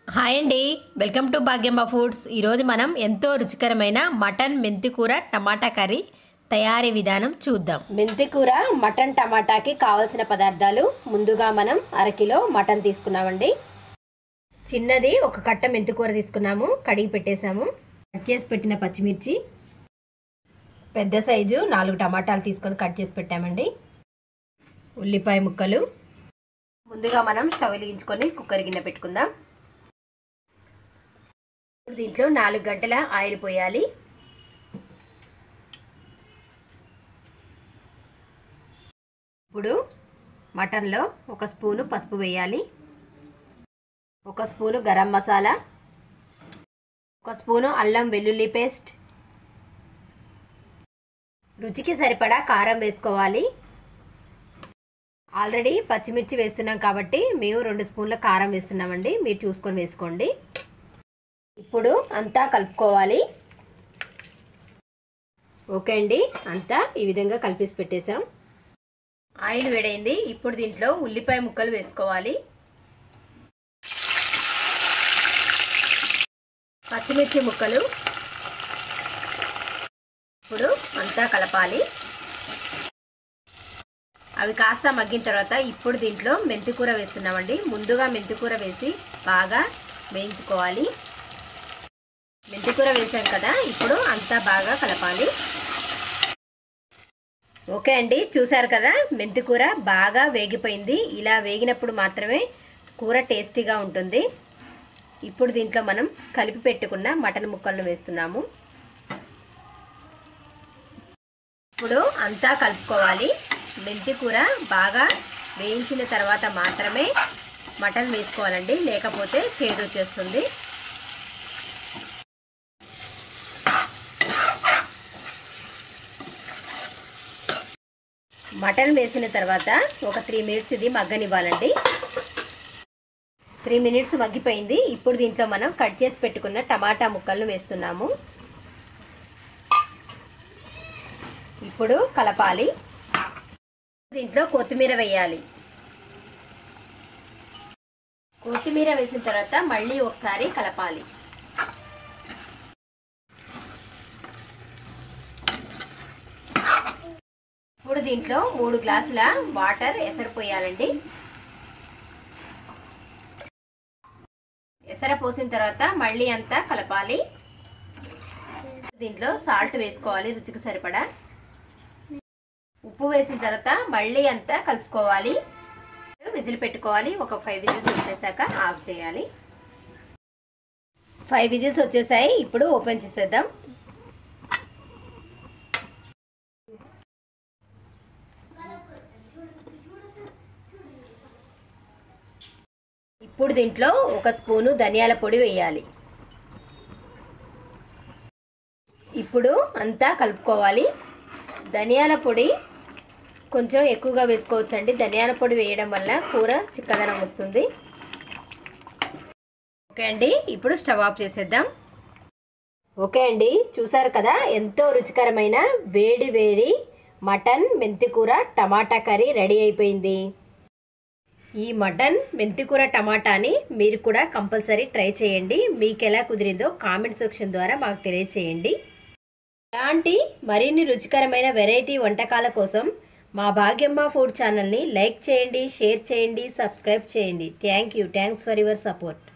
Hi అండి, welcome to Bhagyamma foods. ఈరోజు మనం ఎంతో రుచికరమైన మటన్ మెంతికూర టమాటా కర్రీ తయారీ విధానం చూద్దాం. మెంతికూర మటన్ టమాటాకి కావాల్సిన పదార్థాలు ముందుగా మనం అరకిలో మటన్ తీసుకున్నామండి. చిన్నది ఒక కట్ట మెంతికూర తీసుకున్నాము, కడిగి పెట్టేశాము. కట్ చేసి పెట్టిన పచ్చిమిర్చి, పెద్ద సైజు 4 టమాటాలు తీసుకొని కట్ చేసి పెట్టామండి. ఉల్లిపాయ ముక్కలు. ముందుగా మనం స్టవ్ వెలిగించుకొని కుక్కర్ గిన్నె పెట్టుకుందాం. దీంట్లో 4 గంటల ఆయిల్ పోయాలి. ఇప్పుడు మటన్లో 1 స్పూను పసుపు వేయాలి, 1 స్పూను గరం మసాలా, 1 స్పూను అల్లం వెల్లుల్లి పేస్ట్, రుచికి సరిపడా కారం వేసుకోవాలి. ఆల్రెడీ పచ్చిమిర్చి వేస్తున్నాం కాబట్టి మేము 2 స్పూన్ల కారం వేస్తున్నామండి, మీరు చూసుకొని వేసుకోండి. ఇప్పుడు అంతా కలుపుకోవాలి. ఓకే అండి, అంతా ఈ విధంగా కలిపేసి పెట్టేసాం. ఆయిల్ వేడైంది. ఇప్పుడు దీంట్లో ఉల్లిపాయ ముక్కలు వేసుకోవాలి, పచ్చిమిర్చి ముక్కలు. ఇప్పుడు అంతా కలపాలి. అవి కాస్త మగ్గిన తర్వాత ఇప్పుడు దీంట్లో మెంతికూర వేస్తున్నామండి. ముందుగా మెంతికూర వేసి బాగా వేయించుకోవాలి. మెంతికూర వేసాం కదా, ఇప్పుడు అంతా బాగా కలపాలి. ఓకే అండి, చూసారు కదా మెంతికూర బాగా వేగిపోయింది. ఇలా వేగినప్పుడు మాత్రమే కూర టేస్టీగా ఉంటుంది. ఇప్పుడు దీంట్లో మనం కలిపి పెట్టుకున్న మటన్ ముక్కలను వేస్తున్నాము. ఇప్పుడు అంతా కలుపుకోవాలి. మెంతికూర బాగా వేయించిన తర్వాత మాత్రమే మటన్ వేసుకోవాలండి, లేకపోతే చేదు వచ్చేస్తుంది. మటన్ వేసిన తర్వాత ఒక 3 మినిట్స్ ఇది మగ్గనివ్వాలండి. 3 మినిట్స్ మగ్గిపోయింది. ఇప్పుడు దీంట్లో మనం కట్ చేసి పెట్టుకున్న టమాటా ముక్కలను వేస్తున్నాము. ఇప్పుడు కలపాలి. దీంట్లో కొత్తిమీర వేయాలి. కొత్తిమీర వేసిన తర్వాత మళ్ళీ ఒకసారి కలపాలి. ఇప్పుడు దీంట్లో 3 గ్లాసుల వాటర్ ఎసరు పోయాలండి. ఎసర పోసిన తర్వాత మళ్ళీ అంతా కలపాలి. దీంట్లో సాల్ట్ వేసుకోవాలి రుచికి సరిపడా. ఉప్పు వేసిన తర్వాత మళ్ళీ అంతా కలుపుకోవాలి. విజిల్ పెట్టుకోవాలి. ఒక 5 విజిల్స్ వచ్చేసాక ఆఫ్ చేయాలి. 5 విజిల్స్ వచ్చేసాయి. ఇప్పుడు ఓపెన్ చేసేద్దాం. ఇప్పుడు దీంట్లో 1 స్పూను ధనియాల పొడి వేయాలి. ఇప్పుడు అంతా కలుపుకోవాలి. ధనియాల పొడి కొంచెం ఎక్కువగా వేసుకోవచ్చండి. ధనియాల పొడి వేయడం వల్ల కూర చిక్కదనం వస్తుంది. ఓకే అండి, ఇప్పుడు స్టవ్ ఆఫ్ చేసేద్దాం. ఓకే అండి, చూసారు కదా ఎంతో రుచికరమైన వేడి వేడి మటన్ మెంతికూర టమాటా కర్రీ రెడీ అయిపోయింది. ఈ మటన్ మెంతికూర టమాటాని మీరు కూడా కంపల్సరీ ట్రై చేయండి. మీకు ఎలా కుదిరిందో కామెంట్ సెక్షన్ ద్వారా మాకు తెలియచేయండి. ఇలాంటి మరిన్ని రుచికరమైన వెరైటీ వంటకాల కోసం మా భాగ్యమ్మ ఫుడ్ ఛానల్ని లైక్ చేయండి, షేర్ చేయండి, సబ్స్క్రైబ్ చేయండి. Thanks for your support.